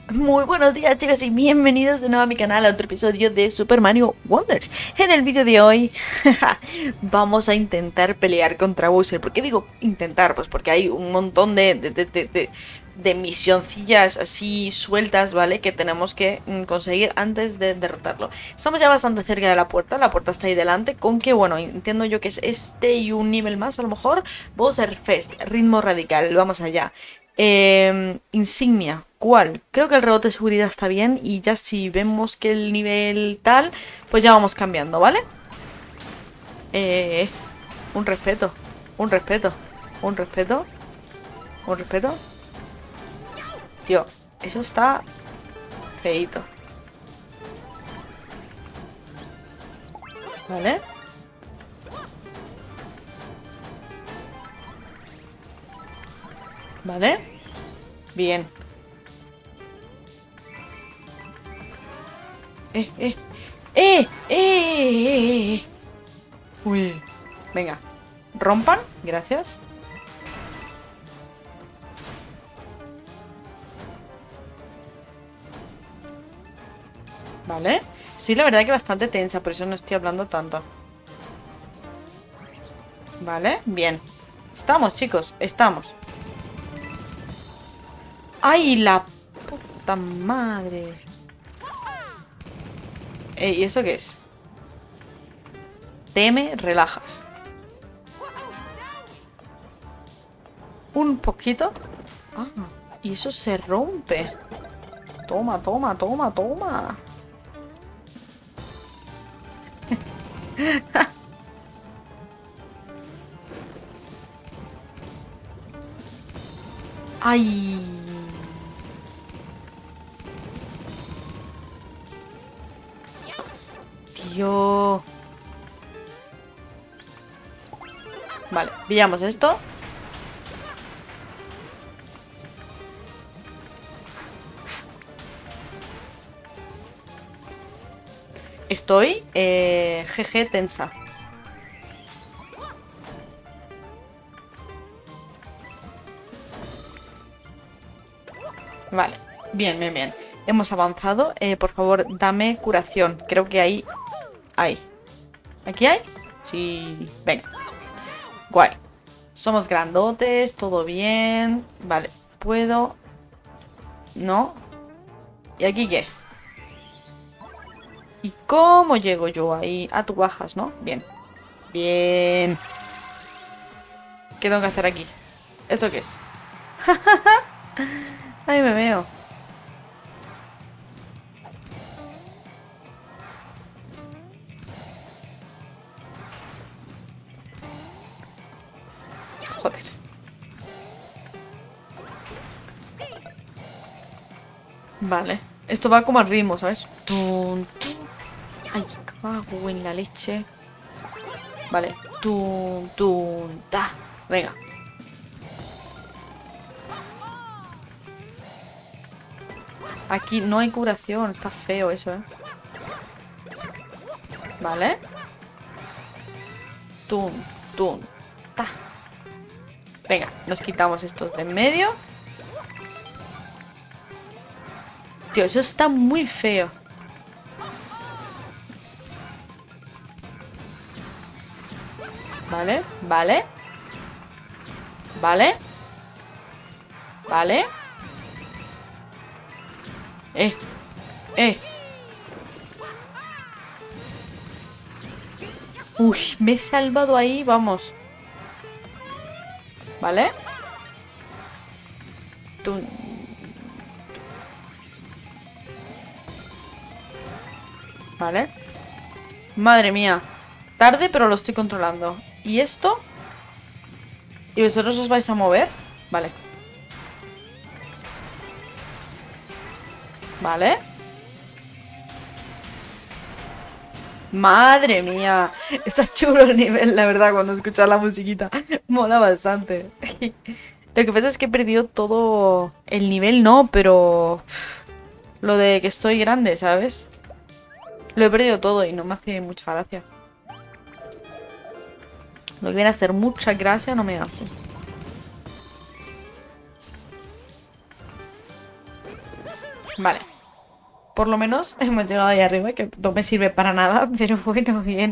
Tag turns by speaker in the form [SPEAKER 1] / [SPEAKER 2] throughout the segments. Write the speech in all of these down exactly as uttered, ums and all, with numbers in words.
[SPEAKER 1] Muy buenos días, chicos, y bienvenidos de nuevo a mi canal a otro episodio de Super Mario Wonders. En el vídeo de hoy vamos a intentar pelear contra Bowser. ¿Por qué digo intentar? Pues porque hay un montón de, de, de, de, de, de misioncillas así sueltas, ¿vale? Que tenemos que mm, conseguir antes de derrotarlo. Estamos ya bastante cerca de la puerta, la puerta está ahí delante, con que, bueno, entiendo yo que es este y un nivel más, a lo mejor. Bowser Fest, ritmo radical, vamos allá. Eh, insignia, ¿cuál? Creo que el rebote de seguridad está bien y ya si vemos que el nivel tal, pues ya vamos cambiando, ¿vale? Eh, un respeto, un respeto, un respeto, un respeto. Tío, eso está feíto. ¿Vale? ¿Vale? Bien. Eh, eh, eh, eh, eh, eh. Uy. Venga. Rompan, gracias. Vale. Sí, la verdad que bastante tensa, por eso no estoy hablando tanto. Vale, bien. Estamos, chicos, estamos. ¡Ay, la puta madre! Eh, ¿Y eso qué es? Te me relajas. Un poquito. Ah, y eso se rompe. Toma, toma, toma, toma. ¡Ay! Tío. Vale, pillamos esto. Estoy, eh, jeje, tensa. Vale, bien, bien, bien. Hemos avanzado. Eh, por favor, dame curación. Creo que ahí... Ahí. ¿Aquí hay? Sí. Venga. Guay. Somos grandotes, todo bien. Vale, puedo... No. ¿Y aquí qué? ¿Y cómo llego yo ahí? Ah, tú bajas, ¿no? Bien. Bien. ¿Qué tengo que hacer aquí? ¿Esto qué es? Ahí me veo. Joder. Vale. Esto va como al ritmo, ¿sabes? Tun, tun. Ay, qué cago en la leche. Vale. Tun, tun, ta. Venga. Aquí no hay curación. Está feo eso, ¿eh? Vale. Tun, tun, ta. Venga, nos quitamos estos de en medio. Tío, eso está muy feo. Vale, vale. Vale. Vale. Eh. Eh. Uy, me he salvado ahí, vamos. Vale. Tú... Vale. Madre mía. Tarde, pero lo estoy controlando. ¿Y esto? ¿Y vosotros os vais a mover? Vale. Vale. Madre mía. Está chulo el nivel, la verdad, cuando escuchas la musiquita. Mola bastante. Lo que pasa es que he perdido todo el nivel, no, pero... Lo de que estoy grande, ¿sabes? Lo he perdido todo y no me hace mucha gracia. Lo que viene a hacer mucha gracia no me hace. Vale. Por lo menos hemos llegado ahí arriba, que no me sirve para nada, pero bueno, bien.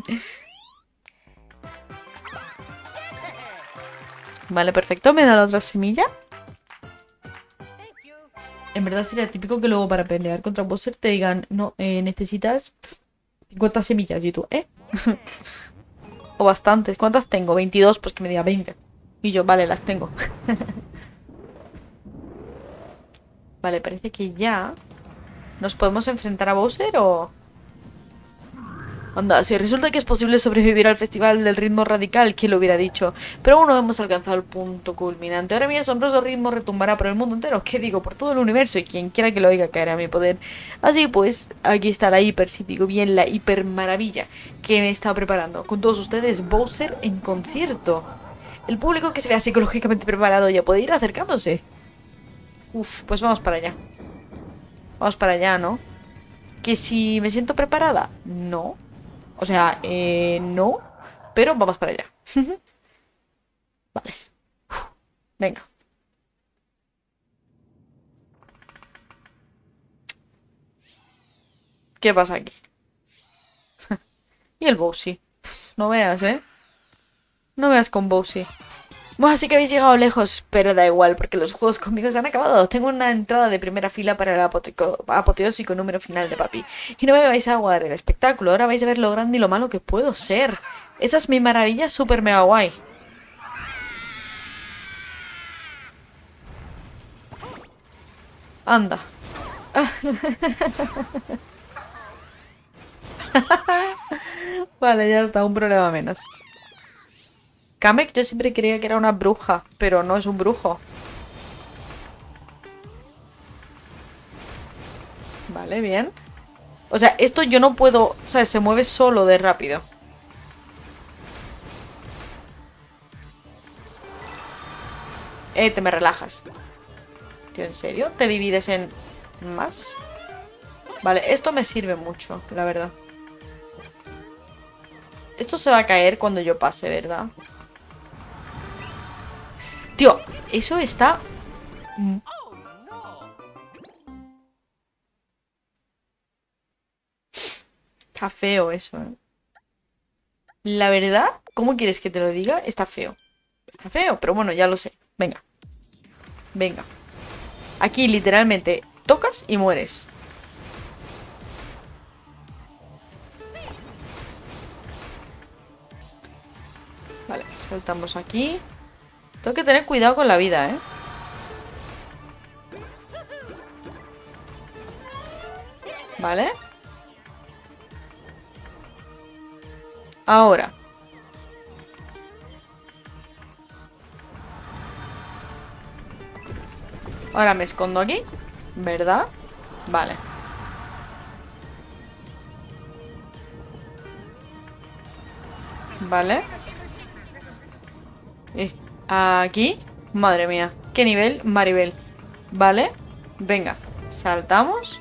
[SPEAKER 1] Vale, perfecto. Me da la otra semilla. En verdad sería típico que luego para pelear contra Bowser te digan, no, eh, necesitas cincuenta semillas. Y tú, ¿eh? O bastantes. ¿Cuántas tengo? veintidós, pues que me diga veinte. Y yo, vale, las tengo. Vale, parece que ya nos podemos enfrentar a Bowser o... Anda, si resulta que es posible sobrevivir al festival del ritmo radical, ¿quién lo hubiera dicho? Pero aún no hemos alcanzado el punto culminante. Ahora mi asombroso ritmo retumbará por el mundo entero. ¿Qué digo? Por todo el universo. Y quien quiera que lo oiga caerá a mi poder. Así pues, aquí está la hiper, si digo bien, la hiper maravilla que me he estado preparando. Con todos ustedes, Bowser en concierto. El público que se vea psicológicamente preparado ya puede ir acercándose. Uf, pues vamos para allá. Vamos para allá, ¿no? Que si me siento preparada, no. O sea, eh, no. Pero vamos para allá. Vale. Uf, venga. ¿Qué pasa aquí? Y el Bowsy. No veas, ¿eh? No veas con Bowsy. Bueno, así que habéis llegado lejos, pero da igual, porque los juegos conmigo se han acabado. Tengo una entrada de primera fila para el apoteco- apoteósico número final de papi. Y no me vais a aguar el espectáculo, ahora vais a ver lo grande y lo malo que puedo ser. Esa es mi maravilla super mega guay. Anda. Vale, ya está, un problema menos. Kamek yo siempre creía que era una bruja, pero no es un brujo. Vale, bien. O sea, esto yo no puedo... ¿Sabes? Se mueve solo de rápido. Eh, te me relajas. Tío, ¿en serio? ¿Te divides en más? Vale, esto me sirve mucho, la verdad. Esto se va a caer cuando yo pase, ¿verdad? Tío, eso está... Está feo eso, ¿eh? La verdad, ¿cómo quieres que te lo diga? Está feo. Está feo, pero bueno, ya lo sé. Venga. Venga. Aquí literalmente tocas y mueres. Vale, saltamos aquí. Tengo que tener cuidado con la vida, ¿eh? Vale. Ahora. Ahora me escondo aquí, ¿verdad? Vale. Vale. Eh, aquí. Madre mía. ¿Qué nivel? Maribel. Vale. Venga. Saltamos.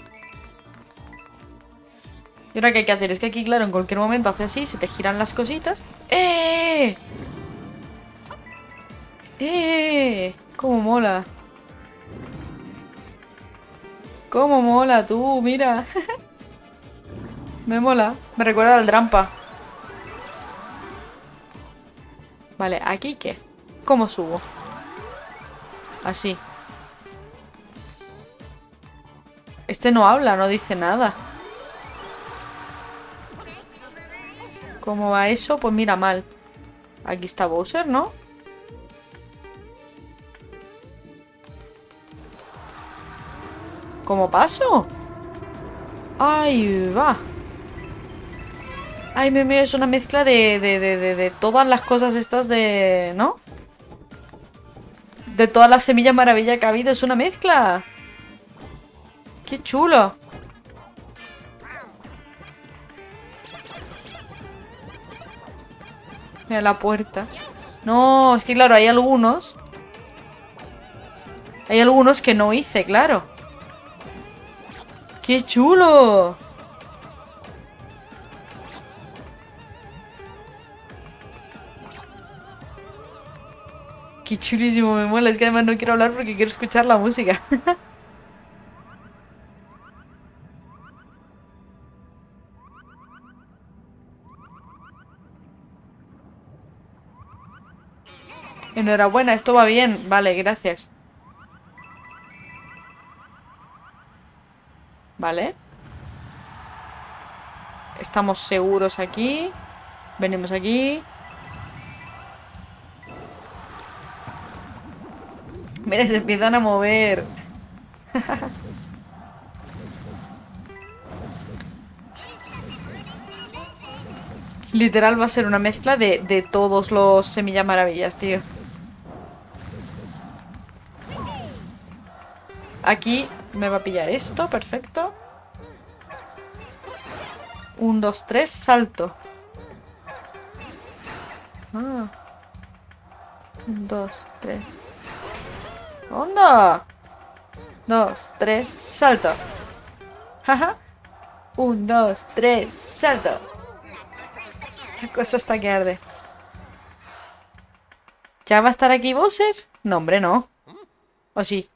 [SPEAKER 1] Y ahora, ¿qué hay que hacer? Es que aquí, claro, en cualquier momento hace así, se te giran las cositas. ¡Eh! ¡Eh! ¡Cómo mola! ¡Cómo mola tú! Mira. Me mola. Me recuerda al Drampa. Vale, ¿aquí qué? ¿Cómo subo? Así. Este no habla, no dice nada. ¿Cómo va eso? Pues mira, mal. Aquí está Bowser, ¿no? ¿Cómo paso? Ahí va. Ay, me me es una mezcla de, de, de, de, de todas las cosas estas de... ¿no? De todas las semillas maravilla que ha habido. Es una mezcla. ¡Qué chulo! Mira la puerta. No, es que claro, hay algunos. Hay algunos que no hice, claro. ¡Qué chulo! Qué chulísimo, me mola. Es que además no quiero hablar porque quiero escuchar la música. Enhorabuena, esto va bien. Vale, gracias. Vale. Estamos seguros aquí. Venimos aquí. Mira, se empiezan a mover. Literal va a ser una mezcla de, de todos los Semilla Maravillas, tío. Aquí me va a pillar esto, perfecto. Un, dos, tres, salto. Ah. Un, dos, tres. ¡Onda! Dos, tres, salto. Jaja. Un, dos, tres, salto. La cosa está que arde. ¿Ya va a estar aquí Bowser? No, hombre, no. ¿O sí?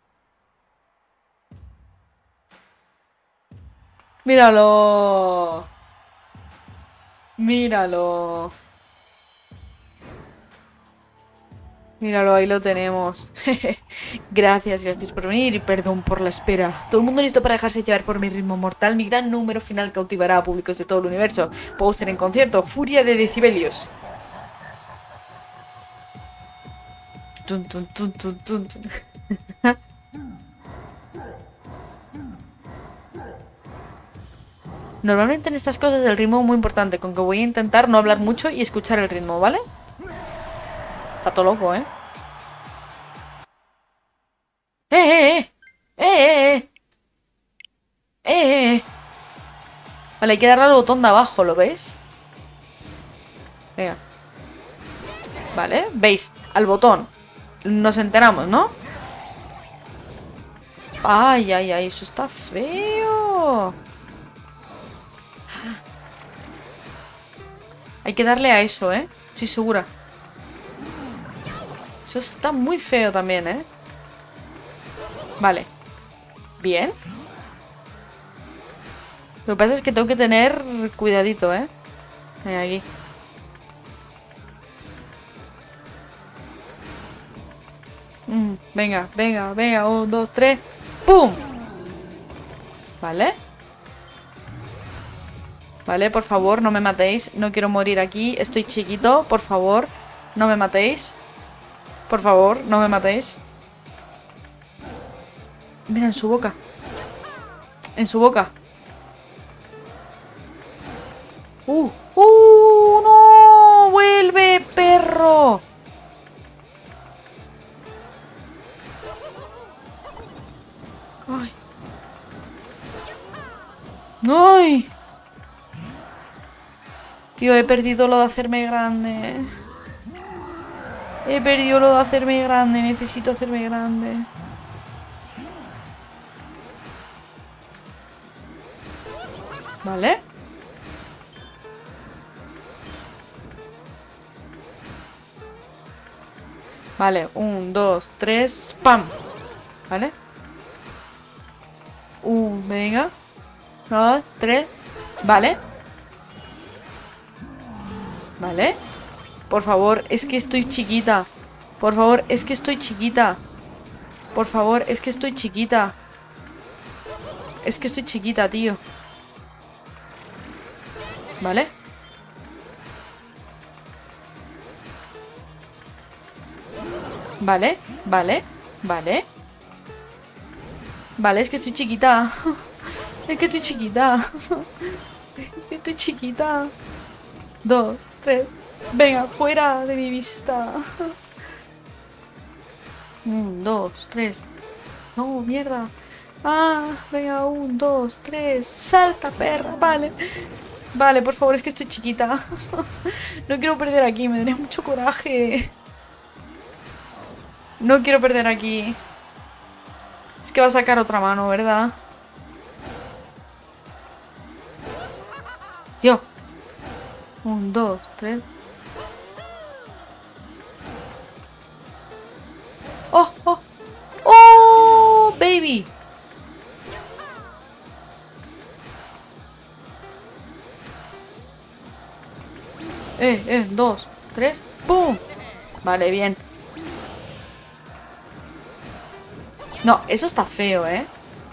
[SPEAKER 1] ¡Míralo! ¡Míralo! Míralo, ahí lo tenemos. Gracias, gracias por venir y perdón por la espera. Todo el mundo listo para dejarse llevar por mi ritmo mortal. Mi gran número final cautivará a públicos de todo el universo. Bowser en concierto, furia de decibelios. Tun, tun, tun, tun, tun, tun. Normalmente en estas cosas el ritmo es muy importante, con que voy a intentar no hablar mucho y escuchar el ritmo, ¿vale? Está todo loco, ¿eh? ¡Eh, eh, eh! ¡Eh, eh, eh! ¡Eh, eh! Vale, hay que darle al botón de abajo, ¿lo veis? Venga. Vale, veis, al botón. Nos enteramos, ¿no? Ay, ay, ay, eso está feo. Hay que darle a eso, ¿eh? Estoy segura. Eso está muy feo también, ¿eh? Vale. Bien. Lo que pasa es que tengo que tener cuidadito, ¿eh? Venga, aquí. Mm, venga, venga, venga. Un, dos, tres. ¡Pum! Vale. Vale, por favor, no me matéis. No quiero morir aquí. Estoy chiquito, por favor. No me matéis. Por favor, no me matéis. Mira, en su boca. En su boca. ¡Uh! ¡Uh! ¡No! ¡Vuelve, perro! ¡Ay! ¡Ay! Tío, he perdido lo de hacerme grande. He perdido lo de hacerme grande. Necesito hacerme grande. Vale. Vale, un, dos, tres, ¡pam! Vale. Un, venga. Dos, tres. Vale. Vale. Por favor, es que estoy chiquita. Por favor, es que estoy chiquita. Por favor, es que estoy chiquita. Es que estoy chiquita, tío. Vale. Vale, vale, vale. Vale, es que estoy chiquita. Es que estoy chiquita. Es que estoy chiquita. Dos, tres. Venga, fuera de mi vista. Un, dos, tres. No, mierda. Ah, venga, un, dos, tres. Salta, perra. Vale. Vale, por favor, es que estoy chiquita. No quiero perder aquí, me daría mucho coraje. No quiero perder aquí. Es que va a sacar otra mano, ¿verdad? Tío. Un, dos, tres. ¡Oh, oh! ¡Oh, baby! Eh, eh, dos, tres. ¡Pum! Vale, bien. No, eso está feo, ¿eh?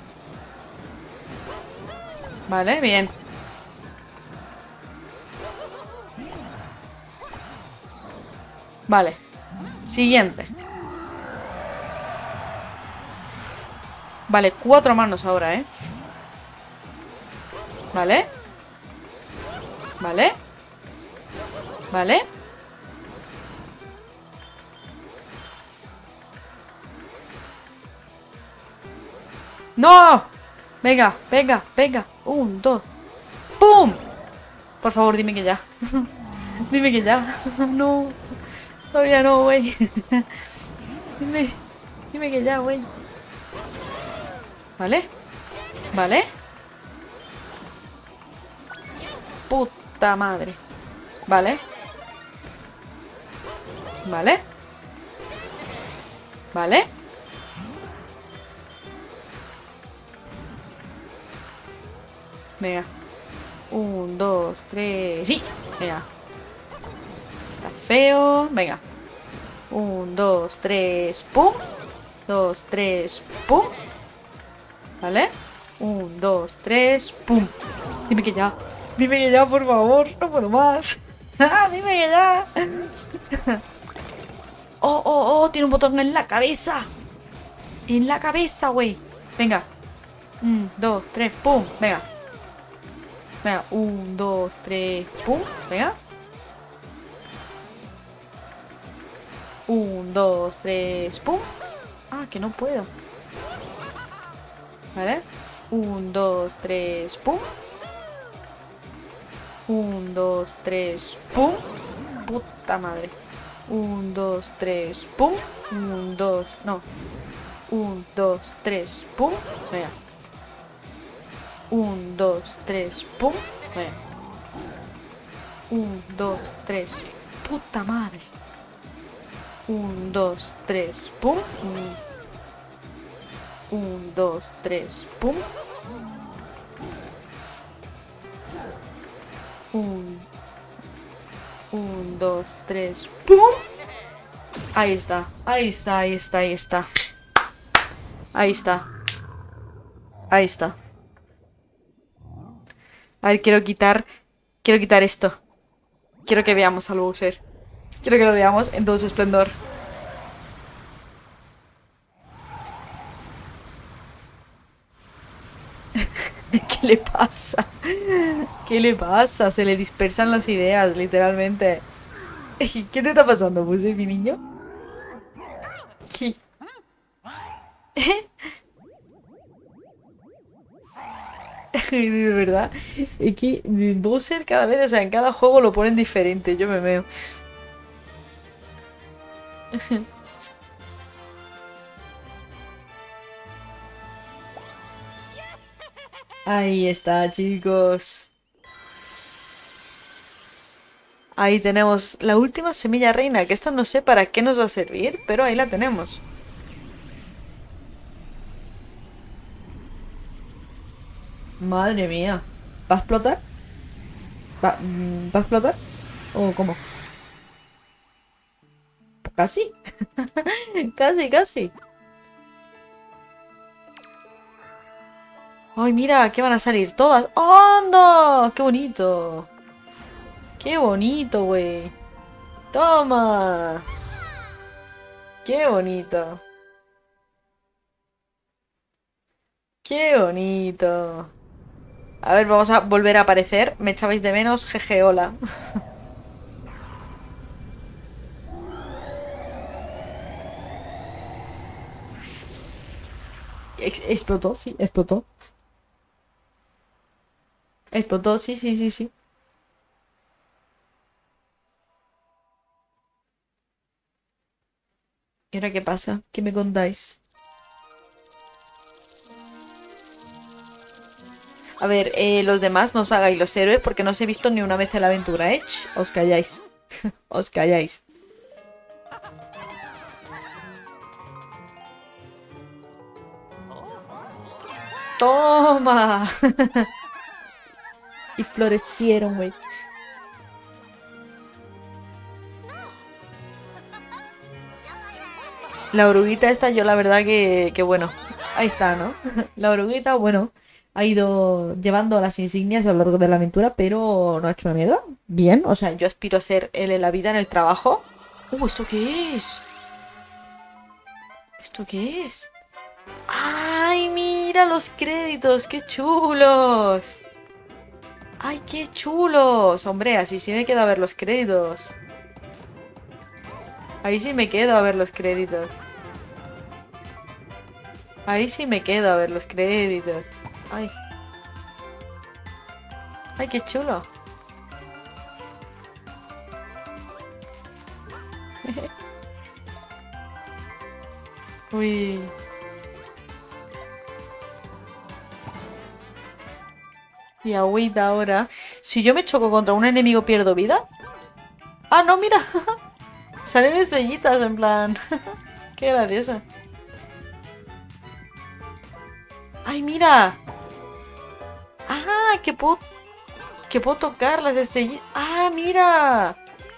[SPEAKER 1] Vale, bien. Vale. Siguiente. Vale, cuatro manos ahora, ¿eh? Vale. Vale. Vale. ¡No! Venga, venga, venga. Un, dos. ¡Pum! Por favor, dime que ya. Dime que ya. No. Todavía no, güey. Dime. Dime que ya, güey. ¿Vale? ¿Vale? Puta madre. ¿Vale? ¿Vale? ¿Vale? Venga. Un, dos, tres. ¡Sí! Venga. Está feo. Venga. Un, dos, tres. ¡Pum! Dos, tres. ¡Pum! ¿Vale? Un, dos, tres. ¡Pum! Dime que ya. Dime que ya, por favor. No puedo más. Dime que ya. Oh, oh, oh. Tiene un botón en la cabeza. En la cabeza, güey. Venga. Un, dos, tres. ¡Pum! Venga. Venga, un, dos, tres, pum, venga. Un, dos, tres, pum. Ah, que no puedo. ¿Vale? Un, dos, tres, pum. Un, dos, tres, pum. Puta madre. Un, dos, tres, pum. Un, dos, no. Un, dos, tres, pum. Venga. Un, dos, tres, pum. Venga. Un, dos, tres. Puta madre. Un, dos, tres, pum. Un, dos, tres, pum. Un, un, dos, tres, pum. Ahí está, ahí está, ahí está, ahí está. Ahí está. Ahí está. A ver, quiero quitar... Quiero quitar esto. Quiero que veamos al Bowser. Quiero que lo veamos en todo su esplendor. ¿Qué le pasa? ¿Qué le pasa? Se le dispersan las ideas, literalmente. ¿Qué te está pasando, Bowser, mi niño? ¿Qué? De verdad, es que Bowser cada vez, o sea, en cada juego lo ponen diferente, yo me veo. Ahí está, chicos. Ahí tenemos la última semilla reina, que esta no sé para qué nos va a servir, pero ahí la tenemos. Madre mía. ¿Va a explotar? ¿Va, mm, ¿va a explotar? ¿O cómo? Casi. Casi, casi. Ay, mira, que van a salir todas. ¡Anda! ¡Qué bonito! ¡Qué bonito, güey! ¡Toma! ¡Qué bonito! ¡Qué bonito! A ver, vamos a volver a aparecer. Me echabais de menos, jeje, hola. Ex- explotó, sí, explotó. Explotó, sí, sí, sí, sí. ¿Y ahora qué pasa? ¿Qué me contáis? A ver, eh, los demás no os hagáis los héroes porque no os he visto ni una vez en la aventura, ¿eh? Ch, os calláis. Os calláis. ¡Toma! Y florecieron, güey. La oruguita esta yo la verdad que, que bueno, Ahí está, ¿no? La oruguita, bueno, ha ido llevando las insignias a lo largo de la aventura, pero no ha hecho miedo. Bien, o sea, yo aspiro a ser él en la vida, en el trabajo. Uh, ¿esto qué es? ¿Esto qué es? ¡Ay, mira los créditos! ¡Qué chulos! ¡Ay, qué chulos! Hombre, así sí me quedo a ver los créditos. Ahí sí me quedo a ver los créditos. Ahí sí me quedo a ver los créditos. Ay. Ay, qué chulo. Uy. Y agüita ahora. Si yo me choco contra un enemigo, ¿pierdo vida? Ah, no, mira. Salen estrellitas en plan. Qué gracioso. ¡Ay, mira! ¡Ah! Que puedo... Que puedo tocar las estrellitas. ¡Ah, mira!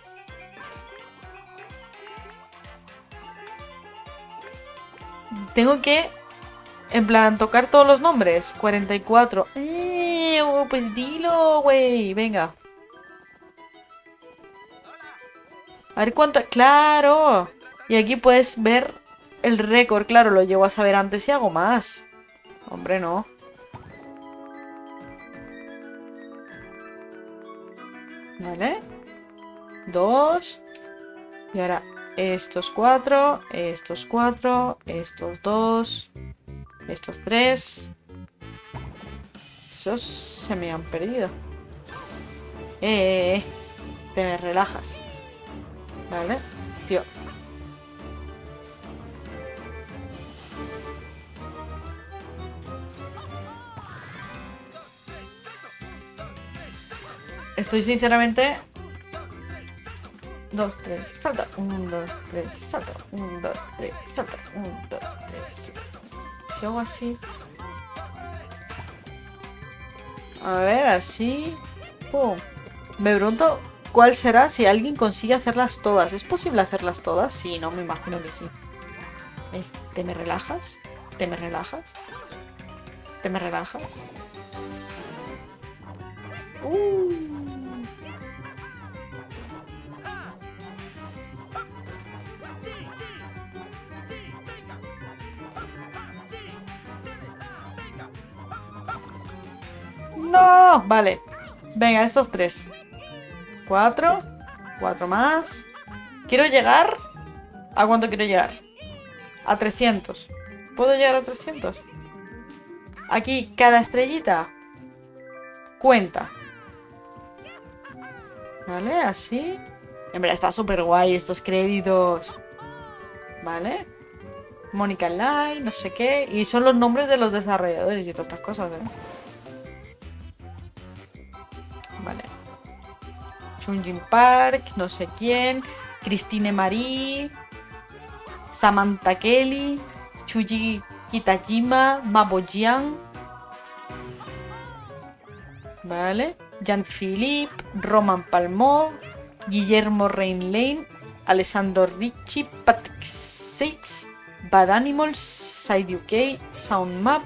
[SPEAKER 1] Tengo que... En plan, tocar todos los nombres. cuarenta y cuatro. Eh, oh, pues dilo, güey. Venga. A ver cuánto... ¡Claro! Y aquí puedes ver el récord. Claro, lo llego a saber antes y hago más. Hombre, no. Vale. Dos. Y ahora estos cuatro. Estos cuatro. Estos dos. Estos tres. Esos se me han perdido. Eh, eh, eh. Te me relajas. Vale. Tío. Estoy sinceramente... Dos, tres, salta. Un, dos, tres, salta. Un, dos, tres, salta. Un, dos, tres, salta. Si hago así... A ver, así... Pum. Me pregunto cuál será si alguien consigue hacerlas todas. ¿Es posible hacerlas todas? Sí, no, me imagino que sí. Eh, ¿Te me relajas? ¿Te me relajas? ¿Te me relajas? Uh. ¡No! Vale. Venga, estos tres. Cuatro. Cuatro más. Quiero llegar... ¿A cuánto quiero llegar? A trescientos. ¿Puedo llegar a trescientos? Aquí, cada estrellita cuenta. Vale, así. En verdad está súper guay estos créditos. Vale. Mónica Light, no sé qué. Y son los nombres de los desarrolladores y todas estas cosas, ¿eh? Vale. Chunjin Park, no sé quién. Christine Marie. Samantha Kelly. Chuji Kitajima. Mabo Jiang. Vale. Jean-Philippe. Roman Palmot. Guillermo Reinlein. Alessandro Ricci. Patrick Seitz. Bad Animals. Side U K. Sound Map.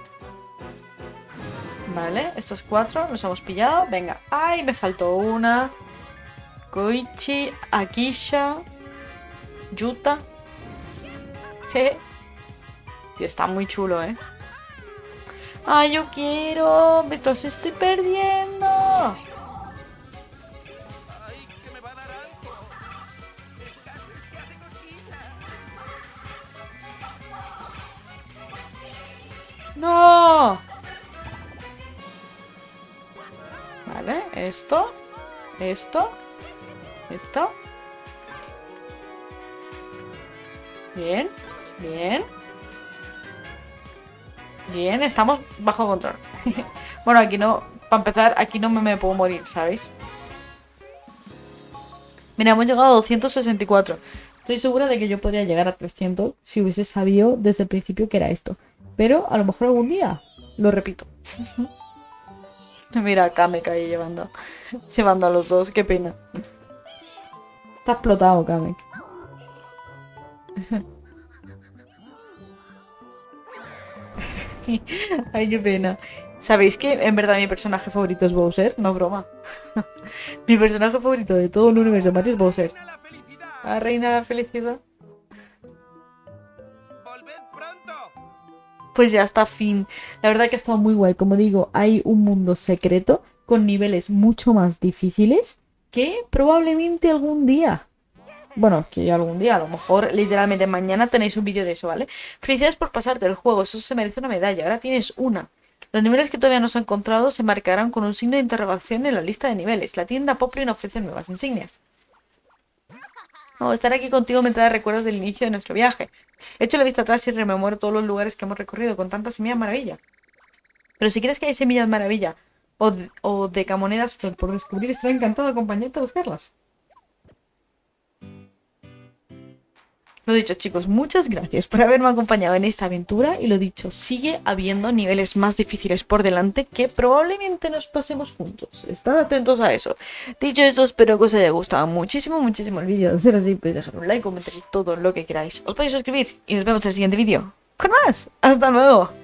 [SPEAKER 1] Vale, estos cuatro los hemos pillado. Venga. ¡Ay! Me faltó una. Koichi, Akisha, Yuta. Jeje. Tío, está muy chulo, ¿eh? ¡Ay, yo quiero! ¡Me los estoy perdiendo! ¡No! Vale, esto. Esto. Esto. Bien, bien. Bien, estamos bajo control. Bueno, aquí no... Para empezar, aquí no me, me puedo morir, ¿sabéis? Mira, hemos llegado a doscientos sesenta y cuatro. Estoy segura de que yo podría llegar a trescientos si hubiese sabido desde el principio que era esto. Pero a lo mejor algún día lo repito. Mira, acá me caí llevando, llevando a los dos, qué pena. Está explotado, Kamek. Ay, qué pena. ¿Sabéis que en verdad mi personaje favorito es Bowser? No broma. Mi personaje favorito de todo el universo de Mario es Bowser. La reina de la felicidad. Pues ya está, fin. La verdad que ha estado muy guay. Como digo, hay un mundo secreto con niveles mucho más difíciles que probablemente algún día. Bueno, que algún día, a lo mejor literalmente mañana tenéis un vídeo de eso, ¿vale? Felicidades por pasarte el juego, eso se merece una medalla. Ahora tienes una. Los niveles que todavía no se han encontrado se marcarán con un signo de interrogación en la lista de niveles. La tienda Poplin ofrece nuevas insignias. Oh, estar aquí contigo me trae recuerdos del inicio de nuestro viaje. Echo la vista atrás y rememoro todos los lugares que hemos recorrido con tantas semillas maravilla. Pero si crees que hay semillas maravilla o, de, o decamonedas por descubrir, estaré encantado de acompañarte a buscarlas. Lo dicho, chicos, muchas gracias por haberme acompañado en esta aventura. Y lo dicho, sigue habiendo niveles más difíciles por delante que probablemente nos pasemos juntos. Estad atentos a eso. Dicho esto, espero que os haya gustado muchísimo, muchísimo el vídeo. De ser así, podéis dejar un like, comentar todo lo que queráis. Os podéis suscribir y nos vemos en el siguiente vídeo con más. ¡Hasta luego!